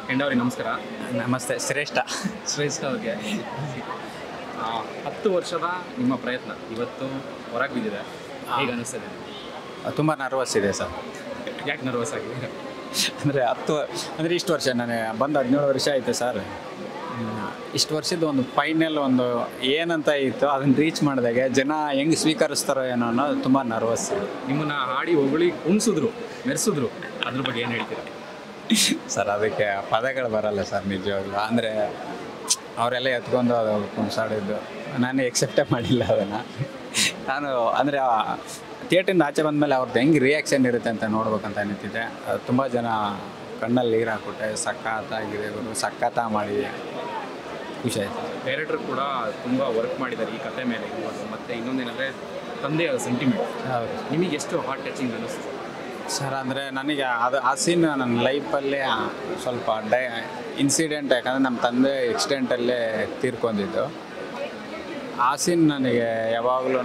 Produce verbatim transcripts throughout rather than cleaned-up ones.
ಕೆಂಡವರಿ ನಮಸ್ಕಾರ. ನಮಸ್ತೆ. ಶ್ರೇಷ್ಠ ಶ್ರೇಷ್ಠ ಅವ್ರಿಗೆ ಹತ್ತು ವರ್ಷದ ನಿಮ್ಮ ಪ್ರಯತ್ನ ಇವತ್ತು ಹೊರಗೆ ಬಿದ್ದಿದೆ, ಹೇಗೆ ಅನಿಸ್ತದೆ? ತುಂಬ ನರ್ವಸ್ ಇದೆ ಸರ್. ಯಾಕೆ ನರ್ವಸ್ ಆಗಿದೆ? ಅಂದರೆ ಹತ್ತು ಅಂದರೆ ಇಷ್ಟು ವರ್ಷ ನಾನು ಬಂದು ಹದಿನೇಳು ವರ್ಷ ಆಯಿತು ಸರ್. ಇಷ್ಟು ವರ್ಷದ ಒಂದು ಫೈನಲ್ ಒಂದು ಏನಂತ ಇತ್ತು ಅದನ್ನು ರೀಚ್ ಮಾಡಿದಾಗೆ ಜನ ಹೆಂಗೆ ಸ್ವೀಕರಿಸ್ತಾರೋ ಏನೋ ಅನ್ನೋದು ತುಂಬ ನರ್ವಸ್. ನಿಮ್ಮನ್ನು ಹಾಡಿ ಹೊಗಳಿ ಕುಣಿಸಿದ್ರು, ಮೆರೆಸಿದ್ರು, ಅದ್ರ ಬಗ್ಗೆ ಏನು ಹೇಳ್ತೀರಾ ಸರ್? ಅದಕ್ಕೆ ಪದಗಳು ಬರಲ್ಲ ಸರ್ ನಿಜವಾಗ್ಲೂ. ಅಂದರೆ ಅವರೆಲ್ಲ ಎತ್ಕೊಂಡು ಅದು ಕುಣಿಸಾಡಿದ್ದು ನಾನು ಎಕ್ಸೆಪ್ಟೇ ಮಾಡಿಲ್ಲ ಅದನ್ನು. ನಾನು ಅಂದರೆ ಥಿಯೇಟ್ರಿಂದ ಆಚೆ ಬಂದಮೇಲೆ ಅವ್ರದ್ದು ಹೆಂಗೆ ರಿಯಾಕ್ಷನ್ ಇರುತ್ತೆ ಅಂತ ನೋಡ್ಬೇಕಂತ ನಿಂತಿದ್ದೆ. ತುಂಬ ಜನ ಕಣ್ಣಲ್ಲಿ ನೀರು ಹಾಕ್ಬಿಟ್ಟೆ, ಸಖತ್ತಾಗಿದೆ ಗುರು, ಸಖತ್ತ ಮಾಡಿ ಖುಷಿ ಆಯಿತು. ಡೈರೆಕ್ಟರ್ ಕೂಡ ತುಂಬ ವರ್ಕ್ ಮಾಡಿದ್ದಾರೆ ಈ ಕತೆ ಮೇಲೆ ಇರ್ಬೋದು. ಮತ್ತು ಇನ್ನೊಂದೇನೆಂದರೆ ತಂದೆಯ ಸೆಂಟಿಮೆಂಟ್. ಹೌದು. ನಿಮಗೆ ಎಷ್ಟು ಹಾರ್ಟ್ ಟಚಿಂಗ್ ಅನ್ನಿಸ್ತು ಸರ್? ಅಂದರೆ ನನಗೆ ಅದು ಆ ಸೀನ್ ನನ್ನ ಲೈಫಲ್ಲೇ ಸ್ವಲ್ಪ ಡೈ ಇನ್ಸಿಡೆಂಟ್, ಯಾಕಂದರೆ ನಮ್ಮ ತಂದೆ ಎಕ್ಸಿಡೆಂಟಲ್ಲೇ ತೀರ್ಕೊಂಡಿದ್ದು. ಆ ಸೀನ್ ನನಗೆ ಯಾವಾಗಲೂ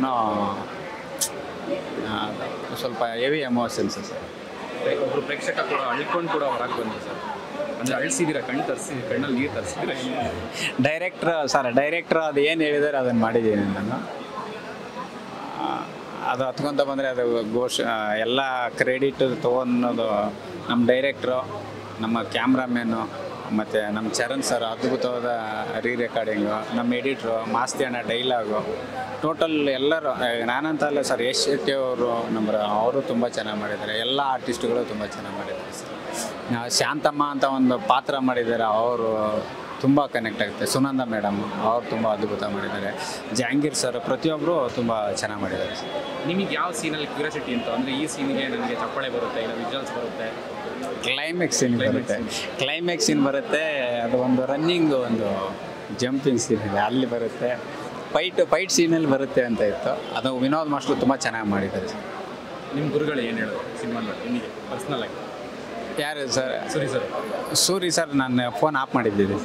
ಸ್ವಲ್ಪ ಹೆವಿ ಎಮೋಷನ್ಸ್ ಸರ್. ಒಬ್ಬರು ಪ್ರೇಕ್ಷಕ ಕೂಡ ಅಳ್ಕೊಂಡು ಕೂಡ ಹೊರಗೆ ಬಂದರು ಸರ್. ಅಂದರೆ ಅಳಿಸಿದ್ದೀರಾ, ಕಣ್ಣು ತರಿಸಿ ಕಣ್ಣಲ್ಲಿ ನೀರು ತರಿಸಿದ್ದೀರಾ? ಡೈರೆಕ್ಟ್ರ್ ಸರ್, ಡೈರೆಕ್ಟ್ರ್ ಅದು ಏನು ಹೇಳಿದಾರೆ ಅದನ್ನು ಮಾಡಿದ್ದೀನಿ ನಾನು. ಅದು ಹತ್ಕೊಂತ ಬಂದರೆ ಅದು ಘೋಷ ಎಲ್ಲ ಕ್ರೆಡಿಟ್ ತೊಗೊಳೋದು ನಮ್ಮ ಡೈರೆಕ್ಟ್ರು, ನಮ್ಮ ಕ್ಯಾಮ್ರಾಮ್ಯಾನು ಮತ್ತು ನಮ್ಮ ಚರಣ್ ಸರ್ ಅದ್ಭುತವಾದ ರೀ ರೆಕಾರ್ಡಿಂಗು, ನಮ್ಮ ಎಡಿಟ್ರು ಮಾಸ್ತಿ ಅಣ್ಣ ಡೈಲಾಗು, ಟೋಟಲ್ ಎಲ್ಲರೂ. ನಾನಂತಲ್ಲ ಸರ್, ಯಶ್ ಶೆಟ್ಟಿ ಅವರು ನಮ್ಮ ಅವರು ತುಂಬ ಚೆನ್ನಾಗಿ ಮಾಡಿದ್ದಾರೆ. ಎಲ್ಲ ಆರ್ಟಿಸ್ಟ್ಗಳು ತುಂಬ ಚೆನ್ನಾಗಿ ಮಾಡಿದ್ದಾರೆ ಸರ್. ಶಾಂತಮ್ಮ ಅಂತ ಒಂದು ಪಾತ್ರ ಮಾಡಿದ್ದಾರೆ, ಅವರು ತುಂಬ ಕನೆಕ್ಟ್ ಆಗುತ್ತೆ. ಸುನಂದ ಮೇಡಮ್ ಅವರು ತುಂಬ ಅದ್ಭುತ ಮಾಡಿದ್ದಾರೆ. ಜಹಾಂಗೀರ್ ಸರ್ ಪ್ರತಿಯೊಬ್ಬರು ತುಂಬ ಚೆನ್ನಾಗಿ ಮಾಡಿದ್ದಾರೆ ಸರ್. ನಿಮಗೆ ಯಾವ ಸೀನಲ್ಲಿ ಕ್ಯೂರಿಯಾಸಿಟಿ ಅಂತ? ಅಂದರೆ ಈ ಸೀನಿಗೆ ನನಗೆ ಚಪ್ಪಾಳೆ ಬರುತ್ತೆ, ಇಲ್ಲ ವಿಜುವಲ್ಸ್ ಬರುತ್ತೆ, ಕ್ಲೈಮ್ಯಾಕ್ಸ್ ಸೀನ್ ಬರುತ್ತೆ ಕ್ಲೈಮ್ಯಾಕ್ಸ್ ಸೀನ್ ಬರುತ್ತೆ ಅದು ಒಂದು ರನ್ನಿಂಗ್, ಒಂದು ಜಂಪಿಂಗ್ ಸೀನ್ ಇದೆ, ಅಲ್ಲಿ ಬರುತ್ತೆ. ಫೈಟ್ ಫೈಟ್ ಸೀನಲ್ಲಿ ಬರುತ್ತೆ ಅಂತ ಇತ್ತು. ಅದು ವಿನೋದ್ ಮಾಸ್ಟ್ರು ತುಂಬ ಚೆನ್ನಾಗಿ ಮಾಡಿದ್ದಾರೆ ಸರ್. ನಿಮ್ಮ ಗುರುಗಳು ಏನು ಹೇಳೋದು ಸಿನಿಮಾ ನೋಡಿ ನಿಮಗೆ ಪರ್ಸ್ನಲ್ ಆಗಿ? ಯಾರು sir? Suri sir. Suri sir ನಾನು ಫೋನ್ ಆಫ್ ಮಾಡಿದ್ದಿದೆ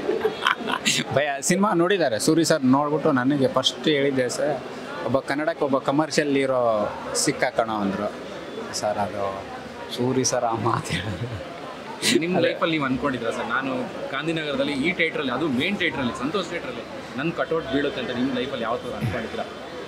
ಭಯ. ಸಿನಿಮಾ ನೋಡಿದ್ದಾರೆ ಸೂರಿ ಸರ್. ನೋಡ್ಬಿಟ್ಟು ನನಗೆ ಫಸ್ಟ್ ಹೇಳಿದ್ದೆ ಸರ್, ಒಬ್ಬ ಕನ್ನಡಕ್ಕೆ ಒಬ್ಬ ಕಮರ್ಷಿಯಲ್ ಹೀರೋ ಸಿಕ್ಕಾಕೋಣ ಅಂದರು ಸರ್. ಅದು ಸೂರಿ ಸರ್ ಆ ಮಾತು ಹೇಳಿದ್ರು. ನಿಮ್ಮ ಲೈಫಲ್ಲಿ ನೀವು ಅಂದ್ಕೊಂಡಿದ್ರ ಸರ್, ನಾನು ಗಾಂಧಿನಗರದಲ್ಲಿ ಈ ಥಿಯೇಟ್ರಲ್ಲಿ, ಅದು ಮೇನ್ ಥಿಯೇಟ್ರಲ್ಲಿ, ಸಂತೋಷ್ ಥಿಯೇಟ್ರಲ್ಲಿ ನನ್ನ ಕಟೌಟ್ ಬೀಳುತ್ತೆ ಅಂತ ನಿಮ್ಮ ಲೈಫಲ್ಲಿ ಯಾವ ಥರ ಅಂದ್ಕೊಂಡಿದ್ದೀರಾ?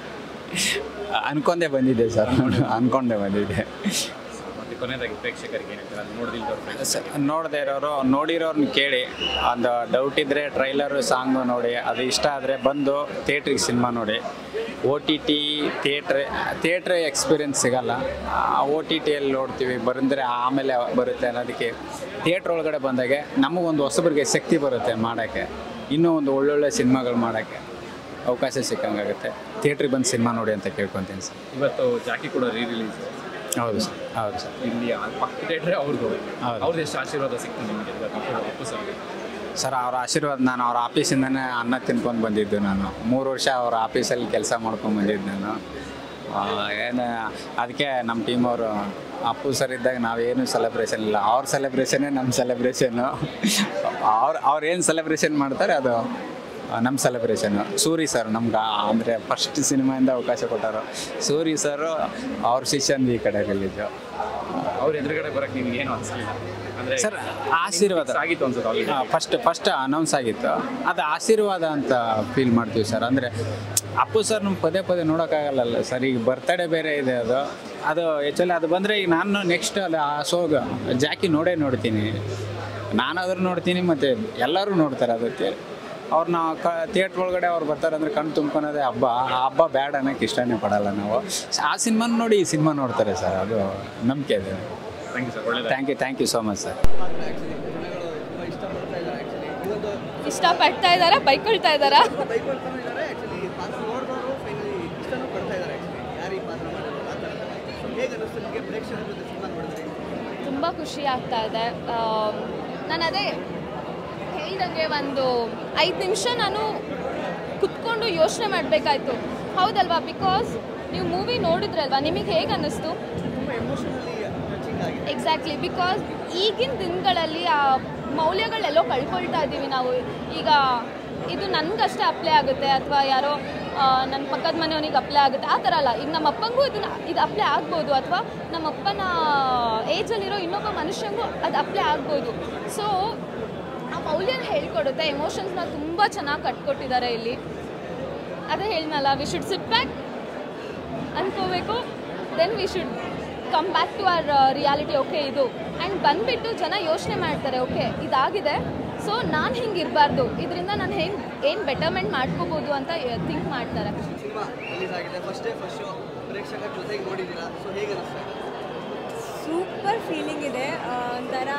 ಅನ್ಕೊಂಡೇ ಬಂದಿದ್ದೆ ಸರ್, ಅನ್ಕೊಂಡೇ ಬಂದಿದ್ದೆ. ಮತ್ತು ಕೊನೆಯದಾಗಿ ಪ್ರೇಕ್ಷಕರಿಗೆ ಏನಾಗ್ತದೆ ಅದು ನೋಡಿದಿಲ್ದವ್ರು? ನೋಡದೇ ಇರೋರು ನೋಡಿರೋರ್ನ ಕೇಳಿ, ಒಂದು ಡೌಟ್ ಇದ್ದರೆ ಟ್ರೈಲರು ಸಾಂಗು ನೋಡಿ, ಅದು ಇಷ್ಟ ಆದರೆ ಬಂದು ಥಿಯೇಟ್ರಿಗೆ ಸಿನಿಮಾ ನೋಡಿ. O T T theatre theatre experience ಸಿಗೋಲ್ಲ. ಓ ಟಿ ಟಿಯಲ್ಲಿ ನೋಡ್ತೀವಿ ಬಂದರೆ ಆಮೇಲೆ ಬರುತ್ತೆ ಅನ್ನೋದಕ್ಕೆ ಥಿಯೇಟ್ರ್ ಒಳಗಡೆ ಬಂದಾಗೆ ನಮಗೊಂದು ಹೊಸಬರಿಗೆ ಶಕ್ತಿ ಬರುತ್ತೆ ಮಾಡೋಕ್ಕೆ, ಇನ್ನೂ ಒಂದು ಒಳ್ಳೊಳ್ಳೆ ಸಿನಿಮಾಗಳು ಮಾಡೋಕ್ಕೆ ಅವಕಾಶ ಸಿಕ್ಕಂಗಾಗುತ್ತೆ. ಥಿಯೇಟ್ರಿಗೆ ಬಂದು ಸಿನಿಮಾ ನೋಡಿ ಅಂತ ಕೇಳ್ಕೊತೀನಿ ಸರ್. ಇವತ್ತು ಜಾಕಿ ಕೂಡ ರೀ ರಿಲೀಸ್. ಹೌದು ಸರ್, ಹೌದು ಸರ್. ಇಲ್ಲಿ ಪಕ್ಕ ಥಿಯೇಟ್ರೆ ಅವ್ರದ್ದು. ಹೌದು. ಅವ್ರದ್ದು ಎಷ್ಟು ಆಶೀರ್ವಾದ ಸಿಕ್ತು ನಿಮಗೆ ಅಪ್ಪು ಸರ್? ಸರ್ ಅವ್ರ ಆಶೀರ್ವಾದ, ನಾನು ಅವ್ರ ಆಫೀಸಿಂದನೇ ಅನ್ನ ತಿನ್ಕೊಂಡು ಬಂದಿದ್ದು. ನಾನು ಮೂರು ವರ್ಷ ಅವ್ರ ಆಫೀಸಲ್ಲಿ ಕೆಲಸ ಮಾಡ್ಕೊಂಡು ಬಂದಿದ್ದು ನಾನು. ಏನು ಅದಕ್ಕೆ ನಮ್ಮ ಟೀಮ್ ಅವರು ಅಪ್ಪು ಸರ್ ಇದ್ದಾಗ ನಾವೇನು ಸೆಲೆಬ್ರೇಷನ್ ಇಲ್ಲ, ಅವ್ರ ಸೆಲೆಬ್ರೇಷನ್ನೇ ನಮ್ಮ ಸೆಲೆಬ್ರೇಷನ್ನು. ಅವ್ರು ಅವ್ರು ಏನು ಸೆಲೆಬ್ರೇಷನ್ ಮಾಡ್ತಾರೆ ಅದು ನಮ್ಮ ಸೆಲೆಬ್ರೇಷನ್ನು. ಸೂರಿ ಸರ್ ನಮ್ಗೆ ಅಂದರೆ ಫಸ್ಟ್ ಸಿನಿಮಾಯಿಂದ ಅವಕಾಶ ಕೊಟ್ಟರು. ಸೂರಿ ಸರು ಅವ್ರ ಶಿಷ್ಯಂದು ಈ ಕಡೆ ರಿಲೀಜು. ಅವ್ರ ಎದುರುಗಡೆ ಬರೋಕ್ಕೆ ನಿಮ್ಗೆ ಏನು ಅನಿಸ್ಲಿಲ್ಲ? ಅಂದರೆ ಸರ್ ಆಶೀರ್ವಾದ ಆಗಿತ್ತು ಅನ್ಸುತ್ತೆ ಆಲ್ರೆಡಿ. ಫಸ್ಟ್ ಫಸ್ಟ್ ಅನೌನ್ಸ್ ಆಗಿತ್ತು, ಅದು ಆಶೀರ್ವಾದ ಅಂತ ಫೀಲ್ ಮಾಡ್ತೀವಿ ಸರ್. ಅಂದರೆ ಅಪ್ಪು ಸರ್ ನಮ್ಮ ಪದೇ ಪದೇ ನೋಡೋಕ್ಕಾಗಲ್ಲ ಸರ್. ಈಗ ಬರ್ತಡೇ ಬೇರೆ ಇದೆ, ಅದು ಅದು ಆ್ಯಕ್ಚುಲಿ ಅದು ಬಂದರೆ ಈಗ ನಾನು ನೆಕ್ಸ್ಟ್ ಅದು ಆ ಸೋಗ ಜಾಕಿ ನೋಡೇ ನೋಡ್ತೀನಿ. ನಾನಾದರೂ ನೋಡ್ತೀನಿ ಮತ್ತು ಎಲ್ಲರೂ ನೋಡ್ತಾರೆ. ಅದಕ್ಕೆ ಅವ್ರನ್ನ ಕ ಥಿಯೇಟ್ರ್ ಒಳಗಡೆ ಅವ್ರು ಬರ್ತಾರೆ ಅಂದರೆ ಕಣ್ಣು ತುಂಬ್ಕೊಳೋದೇ ಹಬ್ಬ. ಆ ಹಬ್ಬ ಬ್ಯಾಡ್ ಅನ್ನೋಕ್ಕೆ ಇಷ್ಟನೇ ಪಡಲ್ಲ ನಾವು. ಆ ಸಿನಿಮಾನ ನೋಡಿ ಈ ಸಿನಿಮಾ ನೋಡ್ತಾರೆ ಸರ್, ಅದು ನಂಬಿಕೆ ಇದೆ. Thank you sir. ಒಳ್ಳೆಯದು. Thank you thank you so much sir. ಇಷ್ಟಪಡ್ತಾ ಇದ್ದಾರಾ, ಬೈಕೊಳ್ತಾ ಇದ್ದಾರಾ? ತುಂಬ ಖುಷಿ ಆಗ್ತಾ ಇದೆ. ನಾನು ಅದೇ ಹೇಳಿದಂಗೆ ಒಂದು ಐದು ನಿಮಿಷ ನಾನು ಕುತ್ಕೊಂಡು ಯೋಚನೆ ಮಾಡಬೇಕಾಯ್ತು. ಹೌದಲ್ವಾ? ಬಿಕಾಸ್ ನೀವು ಮೂವಿ ನೋಡಿದ್ರಲ್ವಾ, ನಿಮಗೆ ಹೇಗೆ ಅನ್ನಿಸ್ತು? ಎಕ್ಸಾಕ್ಟ್ಲಿ. ಬಿಕಾಸ್ ಈಗಿನ ದಿನಗಳಲ್ಲಿ ಆ ಮೌಲ್ಯಗಳೆಲ್ಲೋ ಕಳ್ಕೊಳ್ತಾ ಇದ್ದೀವಿ ನಾವು. ಈಗ ಇದು ನನಗಷ್ಟೇ ಅಪ್ಲೈ ಆಗುತ್ತೆ ಅಥವಾ ಯಾರೋ ನನ್ನ ಪಕ್ಕದ ಮನೆಯವನಿಗೆ ಅಪ್ಲೈ ಆಗುತ್ತೆ ಆ ಥರ ಅಲ್ಲ. ಈಗ ನಮ್ಮ ಅಪ್ಪಂಗೂ ಇದನ್ನು ಇದು ಅಪ್ಲೈ ಆಗ್ಬೋದು, ಅಥವಾ ನಮ್ಮ ಅಪ್ಪನ ಏಜಲ್ಲಿರೋ ಇನ್ನೊಬ್ಬ ಮನುಷ್ಯನಿಗೂ ಅದು ಅಪ್ಲೈ ಆಗ್ಬೋದು. ಸೊ ಮೌಲ್ಯನ ಹೇಳ್ಕೊಡುತ್ತೆ. ಎಮೋಷನ್ಸ್ನ ತುಂಬ ಚೆನ್ನಾಗಿ ಕಟ್ಕೊಟ್ಟಿದ್ದಾರೆ ಇಲ್ಲಿ. ಅದೇ ಹೇಳಿದ್ನಲ್ಲ, ವಿ ಶುಡ್ ಸಿಟ್ ಬ್ಯಾಕ್ ಅನ್ಕೋಬೇಕು, then we should come back to our reality. Okay ಇದು ಆ್ಯಂಡ್ ಬಂದುಬಿಟ್ಟು ಜನ ಯೋಚನೆ ಮಾಡ್ತಾರೆ, ಓಕೆ ಇದಾಗಿದೆ, ಸೊ ನಾನು ಹಿಂಗೆ ಇರಬಾರ್ದು, ಇದರಿಂದ ನಾನು ಹೆಂಗೆ ಏನು ಬೆಟರ್ಮೆಂಟ್ ಮಾಡ್ಕೋಬೋದು ಅಂತ ಥಿಂಕ್ ಮಾಡ್ತಾರೆ. ಸಿನಿಮಾ ರಿಲೀಸ್ ಆಗಿದೆ, ಫಸ್ಟ್ ಡೇ ಫಸ್ಟ್ ಶೋ ಪ್ರೇಕ್ಷಕರ ಜೊತೆಗೆ ನೋಡಿದ್ದೀರಾ, ಸೊ ಹೇಗೆ ಅನಿಸ್ತಾ ಇದೆ? ಸೂಪರ್ ಫೀಲಿಂಗ್ ಇದೆ. ಒಂಥರ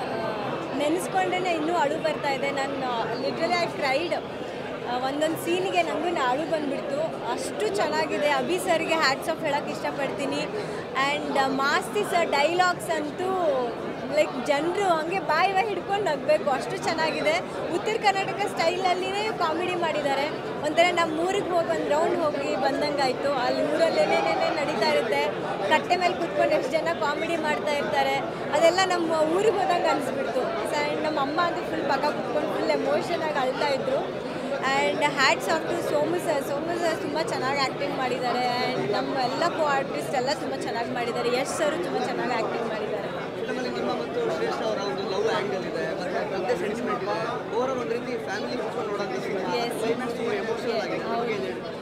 ನೆನೆಸ್ಕೊಂಡ್ರೆ ಇನ್ನೂ ಅಳು ಬರ್ತಾ ಇದೆ. ನಾನು ಲಿಟ್ರಲಿ ಐ ಕ್ರೈಡ್. ಒಂದೊಂದು ಸೀನಿಗೆ ನನಗೂ ಅಳು ಬಂದುಬಿಡ್ತು, ಅಷ್ಟು ಚೆನ್ನಾಗಿದೆ. ಅಭಿ ಸರ್ಗೆ ಹ್ಯಾಟ್ಸ್ ಆಫ್ ಹೇಳೋಕ್ಕೆ ಇಷ್ಟಪಡ್ತೀನಿ. ಆ್ಯಂಡ್ ಮಾಸ್ತಿ ಸರ್ ಡೈಲಾಗ್ಸ್ ಅಂತೂ ಲೈಕ್ ಜನರು ಹಂಗೆ ಬಾಯಿ ಬಾಯಿ ಹಿಡ್ಕೊಂಡು ನಗಬೇಕು, ಅಷ್ಟು ಚೆನ್ನಾಗಿದೆ. ಉತ್ತರ ಕರ್ನಾಟಕ ಸ್ಟೈಲಲ್ಲಿನೇ ಕಾಮಿಡಿ ಮಾಡಿದ್ದಾರೆ. ಒಂಥರ ನಮ್ಮ ಊರಿಗೆ ಹೋಗಿ ಒಂದು ರೌಂಡ್ ಹೋಗಿ ಬಂದಂಗಾಯಿತು. ಅಲ್ಲಿ ಊರಲ್ಲೇನೇನೇ ನಡೀತಾ ಇರುತ್ತೆ, ಕಟ್ಟೆ ಮೇಲೆ ಕೂತ್ಕೊಂಡು ಎಷ್ಟು ಜನ ಕಾಮಿಡಿ ಮಾಡ್ತಾ ಇರ್ತಾರೆ, ಅದೆಲ್ಲ ನಮ್ಮ ಊರಿಗೆ ಹೋದಂಗೆ ಅನಿಸ್ಬಿಡ್ತು. ಆ್ಯಂಡ್ ನಮ್ಮ ಅಮ್ಮ ಅಂತೂ ಫುಲ್ ಪಕ್ಕ ಕೂತ್ಕೊಂಡು ಫುಲ್ ಎಮೋಷನ್ ಆಗಿ ಅಳ್ತಾ ಇದ್ರು. And hats off to Somu sir. Somu sir ತುಂಬ ಚೆನ್ನಾಗಿ ಆ್ಯಕ್ಟಿಂಗ್ ಮಾಡಿದ್ದಾರೆ. ಆ್ಯಂಡ್ ನಮ್ಮ ಎಲ್ಲ ಕೋ ಆರ್ಟಿಸ್ಟ್ ಎಲ್ಲ ತುಂಬ ಚೆನ್ನಾಗಿ ಮಾಡಿದ್ದಾರೆ. ಯಶ್ ಸರು ತುಂಬ ಚೆನ್ನಾಗಿ ಆ್ಯಕ್ಟಿಂಗ್ ಮಾಡಿದ್ದಾರೆ. ಫಿಲ್ಮಲ್ಲಿ ನಿಮ್ಮ ಮತ್ತು ಶ್ರೇಷ್ಠ ಅವರ ಒಂದು ಲವ್ ಆ್ಯಂಗಲ್ ಇದೆ, ಮತ್ತೆ ಸೆಂಟಿಮೆಂಟ್ ಇದೆ. ಓವರಾಲ್ ಒಂದು ರೀತಿ ಫ್ಯಾಮಿಲಿ ಕೂತ್ಕೊಂಡು ನೋಡೋಂಥ ಸಿನಿಮಾ, ಕ್ಲೈಮ್ಯಾಕ್ಸ್ ತುಂಬ ಎಮೋಷನಲ್ ಆಗಿದೆ. ಅವ್ರಿಗೆ ಏನು ಹೇಳಿ?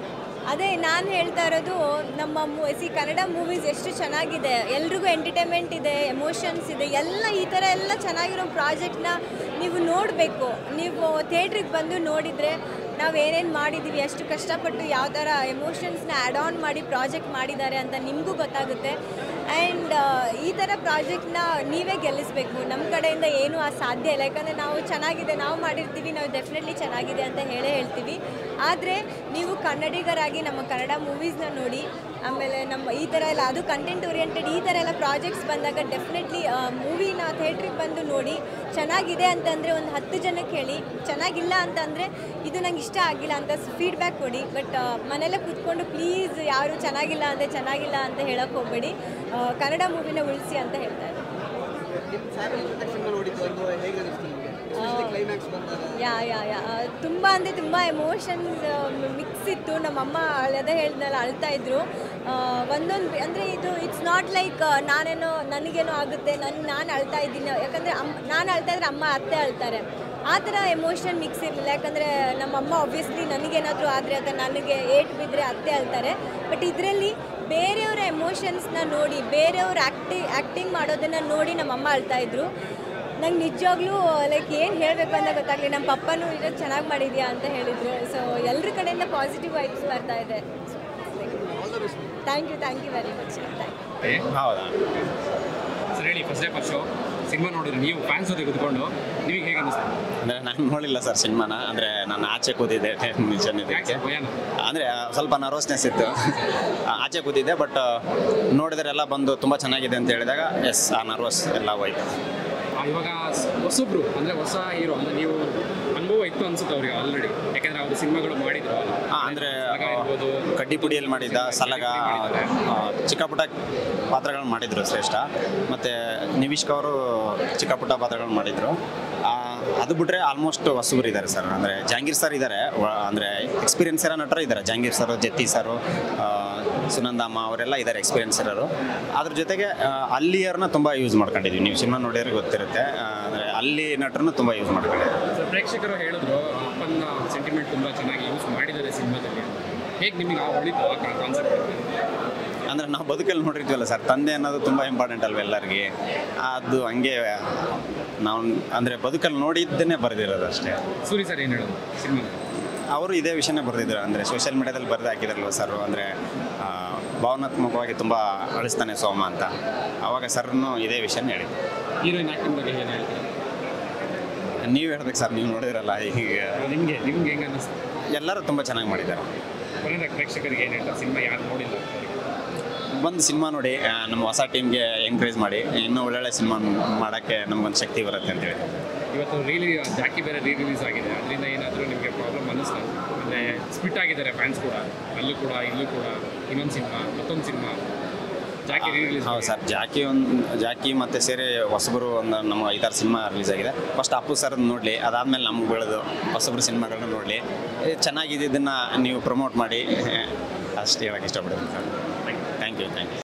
ಅದೇ ನಾನು ಹೇಳ್ತಾ ಇರೋದು, ನಮ್ಮ ಮೂ ಸಿ ಕನ್ನಡ ಮೂವೀಸ್ ಎಷ್ಟು ಚೆನ್ನಾಗಿದೆ, ಎಲ್ರಿಗೂ ಎಂಟರ್ಟೈನ್ಮೆಂಟ್ ಇದೆ, ಎಮೋಷನ್ಸ್ ಇದೆ, ಎಲ್ಲ ಈ ಥರ ಎಲ್ಲ ಚೆನ್ನಾಗಿರೋ ಪ್ರಾಜೆಕ್ಟ್ನ ನೀವು ನೋಡಬೇಕು. ನೀವು ಥಿಯೇಟ್ರಿಗೆ ಬಂದು ನೋಡಿದರೆ ನಾವು ಏನೇನು ಮಾಡಿದ್ದೀವಿ, ಎಷ್ಟು ಕಷ್ಟಪಟ್ಟು ಯಾವ ಥರ ಎಮೋಷನ್ಸ್ನ ಆ್ಯಡ್ ಆನ್ ಮಾಡಿ ಪ್ರಾಜೆಕ್ಟ್ ಮಾಡಿದ್ದಾರೆ ಅಂತ ನಿಮಗೂ ಗೊತ್ತಾಗುತ್ತೆ. ಆ್ಯಂಡ್ ಈ ಥರ ಪ್ರಾಜೆಕ್ಟ್ನ ನೀವೇ ಗೆಲ್ಲಿಸಬೇಕು. ನಮ್ಮ ಕಡೆಯಿಂದ ಏನೂ ಆ ಸಾಧ್ಯ ಇಲ್ಲ, ಯಾಕಂದರೆ ನಾವು ಚೆನ್ನಾಗಿದೆ, ನಾವು ಮಾಡಿರ್ತೀವಿ, ನಾವು ಡೆಫಿನೆಟ್ಲಿ ಚೆನ್ನಾಗಿದೆ ಅಂತ ಹೇಳೇ ಹೇಳ್ತೀವಿ. ಆದರೆ ನೀವು ಕನ್ನಡಿಗರಾಗಿ ನಮ್ಮ ಕನ್ನಡ ಮೂವೀಸ್ನ ನೋಡಿ, ಆಮೇಲೆ ನಮ್ಮ ಈ ಥರ ಎಲ್ಲ ಅದು ಕಂಟೆಂಟ್ ಓರಿಯೆಂಟೆಡ್ ಈ ಥರ ಎಲ್ಲ ಪ್ರಾಜೆಕ್ಟ್ಸ್ ಬಂದಾಗ ಡೆಫಿನೆಟ್ಲಿ ಮೂವಿನ ಥಿಯೇಟ್ರಿಗೆ ಬಂದು ನೋಡಿ. ಚೆನ್ನಾಗಿದೆ ಅಂತಂದರೆ ಒಂದು ಹತ್ತು ಜನಕ್ಕೆ ಹೇಳಿ, ಚೆನ್ನಾಗಿಲ್ಲ ಅಂತಂದರೆ ಇದು ನಂಗೆ ಇಷ್ಟ ಆಗಿಲ್ಲ ಅಂತ ಫೀಡ್ಬ್ಯಾಕ್ ಕೊಡಿ. ಬಟ್ ಮನೆಯಲ್ಲೇ ಕೂತ್ಕೊಂಡು ಪ್ಲೀಸ್ ಯಾರು ಚೆನ್ನಾಗಿಲ್ಲ ಅಂದರೆ ಚೆನ್ನಾಗಿಲ್ಲ ಅಂತ ಹೇಳೋಕ್ಕೆ ಹೋಗಬೇಡಿ. ಕನ್ನಡ ಮೂವಿನ ಉಳಿಸಿ ಅಂತ ಹೇಳ್ತಾರೆ. ನಿಮ್ಮ ಫ್ಯಾಮಿಲಿ ಜೊತೆ ಸಿನಿಮಾ ನೋಡಿದ್ದು ಅಲ್ವಾ, ಹೇಗೆ ಅನಿಸ್ತು ನಿಮಗೆ? ಕ್ಲೈಮ್ಯಾಕ್ಸ್ ಬಂದಾಗ ಯಾ ಯಾ ಯಾ ತುಂಬ ಅಂದರೆ ತುಂಬ ಎಮೋಷನ್ಸ್ ಮಿಕ್ಸ್ ಇತ್ತು. ನಮ್ಮಮ್ಮ ಅದೇ ಹೇಳಿದ್ನಲ್ಲ, ಅಳ್ತಾ ಇದ್ರು. ಒಂದೊಂದು ಅಂದರೆ ಇದು ಇಟ್ಸ್ ನಾಟ್ ಲೈಕ್ ನಾನೇನೋ ನನಗೇನೋ ಆಗುತ್ತೆ, ನನ್ನ ನಾನು ಅಳ್ತಾ ಇದ್ದೀನಿ, ಯಾಕಂದರೆ ಅಮ್ಮ ನಾನು ಅಳ್ತಾ ಇದ್ರೆ ಅಮ್ಮ ಅತ್ತೆ ಅಳ್ತಾರೆ, ಆ ಥರ ಎಮೋಷನ್ ಮಿಕ್ಸ್ ಇರಲಿಲ್ಲ. ಯಾಕಂದರೆ ನಮ್ಮಮ್ಮ ಆಬ್ವಿಯಸ್ಲಿ ನನಗೇನಾದರೂ ಆದರೆ ಅಥವಾ ನನಗೆ ಏಟ್ ಬಿದ್ದರೆ ಅತ್ತೆ ಅಳ್ತಾರೆ. ಬಟ್ ಇದರಲ್ಲಿ ಬೇರೆಯವರ ಎಮೋಷನ್ಸ್ನ ನೋಡಿ, ಬೇರೆಯವ್ರ ಆ್ಯಕ್ಟಿ ಆ್ಯಕ್ಟಿಂಗ್ ಮಾಡೋದನ್ನು ನೋಡಿ ನಮ್ಮಮ್ಮ ಅಳ್ತಾಯಿದ್ರು. ನಂಗೆ ನಿಜವಾಗ್ಲೂ ಲೈಕ್ ಏನು ಹೇಳಬೇಕು ಅಂತ ಗೊತ್ತಾಗಲಿ. ನಮ್ಮ ಪಪ್ಪನೂ ಇದನ್ನು ಚೆನ್ನಾಗಿ ಮಾಡಿದ್ಯಾ ಅಂತ ಹೇಳಿದರು. ಸೊ ಎಲ್ಲರ ಕಡೆಯಿಂದ ಪಾಸಿಟಿವ್ ವೈಬ್ಸ್ ಬರ್ತಾ ಇದೆ. Thank you thank you very much. Thank you. ಹೌದಾ ಸರ್ ಹೇಳಿ, first day first show cinema ನೋಡಿದ್ರೆ ನೀವು ಫ್ಯಾನ್ಸ್ ಜೊತೆ ಕೂತ್ಕೊಂಡು ನಿಮಗೆ ಹೇಗೆ ಅನಿಸ್ತು? ಅಂದರೆ ನಾನು ನೋಡಿಲ್ಲ ಸರ್ ಸಿನಿಮಾನ. ಅಂದರೆ ನಾನು ಆಚೆ ಕೂತಿದ್ದೆ ಮಿಷನ್ ಇದಕ್ಕೆ, ಅಂದರೆ ಸ್ವಲ್ಪ ನರ್ವಸ್ನೆಸ್ ಇತ್ತು. ಆಚೆ ಕೂತಿದ್ದೆ, ಬಟ್ ನೋಡಿದ್ರೆಲ್ಲ ಬಂದು ತುಂಬ ಚೆನ್ನಾಗಿದೆ ಅಂತ ಹೇಳಿದಾಗ ಎಸ್ ಆ ನರ್ವಸ್ ಎಲ್ಲ ಹೋಯ್ತು. ಇವಾಗ ಹೊಸಬ್ರು ಅಂದರೆ ಹೊಸ ಹೀರೋ ಅಂದರೆ ನೀವು ಅನುಭವ ಇತ್ತು ಅನ್ಸುತ್ತೆ ಅವ್ರಿಗೆ ಆಲ್ರೆಡಿ, ಯಾಕೆಂದರೆ ಅವರು ಸಿನಿಮಾಗಳು ಮಾಡಿದ್ರು. ಹಾಂ, ಅಂದರೆ ಕಡ್ಡಿಪುಡಿಯಲ್ಲಿ ಮಾಡಿದ್ದ ಸಲಗ, ಚಿಕ್ಕ ಪುಟ್ಟ ಪಾತ್ರಗಳನ್ನ ಮಾಡಿದರು ಶ್ರೇಷ್ಠ. ಮತ್ತು ನಿವಿಷ್ಕ್ ಅವರು ಚಿಕ್ಕ ಪುಟ್ಟ ಪಾತ್ರಗಳನ್ನ ಮಾಡಿದರು. ಅದು ಬಿಟ್ಟರೆ ಆಲ್ಮೋಸ್ಟ್ ಹೊಸಬ್ರು ಇದ್ದಾರೆ ಸರ್. ಅಂದರೆ ಜಹಾಂಗೀರ್ ಸರ್ ಇದ್ದಾರೆ, ಅಂದರೆ ಎಕ್ಸ್ಪೀರಿಯನ್ಸ್ ಇರೋ ನಟರು ಇದ್ದಾರೆ. ಜಹಾಂಗೀರ್ ಸರ್, ಜತ್ತಿ ಸರು, ಸುನಂದಮ್ಮ ಅವರೆಲ್ಲ ಇದ್ದಾರೆ ಎಕ್ಸ್ಪೀರಿಯನ್ಸ್ ಇರೋರು. ಅದ್ರ ಜೊತೆಗೆ ಅಲ್ಲಿಯವ್ರನ್ನ ತುಂಬ ಯೂಸ್ ಮಾಡ್ಕೊಂಡಿದ್ದೀವಿ. ನೀವು ಸಿನಿಮಾ ನೋಡಿದ್ರೆ ಗೊತ್ತಿರುತ್ತೆ. ಅಂದರೆ ಅಲ್ಲಿ ನಟರನ್ನು ತುಂಬ ಯೂಸ್ ಮಾಡ್ಕೊಂಡಿದ್ದೀವಿ. ಪ್ರೇಕ್ಷಕರು ಹೇಳಿದ್ರು ಅಪ್ಪನ ಸೆಂಟಿಮೆಂಟ್ ತುಂಬ ಚೆನ್ನಾಗಿ ಯೂಸ್ ಮಾಡಿದ್ದಾರೆ ಸಿನಿಮಾದಲ್ಲಿ. ಹೇಗೆ ನಿಮಗೆ ಆ ಹೊಳಿತು ಆ ಕಾನ್ಸೆಪ್ಟ್? ಅಂದರೆ ನಾವು ಬದುಕಲ್ಲಿ ನೋಡಿರ್ತೀವಲ್ಲ ಸರ್, ತಂದೆ ಅನ್ನೋದು ತುಂಬ ಇಂಪಾರ್ಟೆಂಟ್ ಅಲ್ವ ಎಲ್ಲರಿಗೆ. ಅದು ಹಂಗೆ ನಾವು ಅಂದರೆ ಬದುಕಲ್ಲಿ ನೋಡಿದ್ದನ್ನೇ ಬರೆದಿರೋದು ಅಷ್ಟೇ. ಸೂರಿ ಸರ್ ಏನು ಹೇಳೋದು ಸಿನಿಮಾ? ಅವರು ಇದೇ ವಿಷಯನೇ ಬರೆದಿದ್ರು. ಅಂದರೆ ಸೋಷಿಯಲ್ ಮೀಡಿಯಾದಲ್ಲಿ ಬರೆದು ಹಾಕಿದ್ರಲ್ವ ಸರ್. ಅಂದರೆ ಭಾವನಾತ್ಮಕವಾಗಿ ತುಂಬ ಅಳಿಸ್ತಾನೆ ಸೋಮ ಅಂತ. ಆವಾಗ ಸರ್ನು ಇದೇ ವಿಷಯನೇ ಹೇಳಿದ್ರು. ಹೀರೋಯಿನ್ ಆ್ಯಕ್ಟಿಂಗ್ ಬಗ್ಗೆ ಏನು ಹೇಳ್ತಾರೆ? ನೀವು ಹೇಳ್ಬೇಕು ಸರ್, ನೀವು ನೋಡಿದ್ರಲ್ಲ. ಈಗ ನಿಮಗೆ ನಿಮ್ಗೆ ಹೆಂಗೆ ಅನ್ನಿಸ್ತು? ಎಲ್ಲರೂ ತುಂಬ ಚೆನ್ನಾಗಿ ಮಾಡಿದ್ದಾರೆ. ಕೊನೆಯದಾಗ ಪ್ರೇಕ್ಷಕರಿಗೆ ಏನು ಹೇಳ್ತಾರೆ? ಸಿನಿಮಾ ಯಾರು ನೋಡಿಲ್ಲ ಬಂದು ಸಿನಿಮಾ ನೋಡಿ ನಮ್ಮ ಹೊಸ ಟೀಮ್ಗೆ ಎಂಕರೇಜ್ ಮಾಡಿ, ಇನ್ನೂ ಒಳ್ಳೊಳ್ಳೆ ಸಿನಿಮಾ ಮಾಡೋಕ್ಕೆ ನಮಗೊಂದು ಶಕ್ತಿ ಬರುತ್ತೆ ಅಂತೇಳಿ. ಇವತ್ತು ರೀಲಿ ಜಾಕಿ ಬೇರೆ ರೀ ರಿಲೀಸ್ ಆಗಿದೆ, ಅದರಿಂದ ಏನಾದರೂ ನಿಮಗೆ ಪ್ರಾಬ್ಲಮ್ ಅನ್ನಿಸ್ತಾ? ಅಂದರೆ ಸ್ಪಿಟ್ ಆಗಿದ್ದಾರೆ ಫ್ಯಾನ್ಸ್ ಕೂಡ, ಅಲ್ಲೂ ಕೂಡ ಇಲ್ಲೂ ಕೂಡ. ಇನ್ನೊಂದು ಸಿನಿಮಾ, ಮತ್ತೊಂದು ಸಿನಿಮಾ, ಜಾಕಿ ರೀ ರಿಲೀಸ್. ಹೌದು ಸರ್, ಜಾಕಿ ಒಂದು ಜಾಕಿ ಮತ್ತು ಸೇರಿ ಹೊಸಬರು ಒಂದು ನಮ್ಮ ಐದಾರು ಸಿನಿಮಾ ರಿಲೀಸ್ ಆಗಿದೆ. ಫಸ್ಟ್ ಅಪ್ಪು ಸರ್ ನೋಡಲಿ, ಅದಾದಮೇಲೆ ನಮ್ಗೆ ಬೆಳೆದು ಹೊಸಬ್ರು ಸಿನಿಮಾಗಳನ್ನ ನೋಡಲಿ. ಚೆನ್ನಾಗಿದ್ದನ್ನು ನೀವು ಪ್ರಮೋಟ್ ಮಾಡಿ ಅಷ್ಟು ಹೇಳೋಕ್ಕೆ ಇಷ್ಟಪಡ್ತೀನಿ sir. Thank you thank you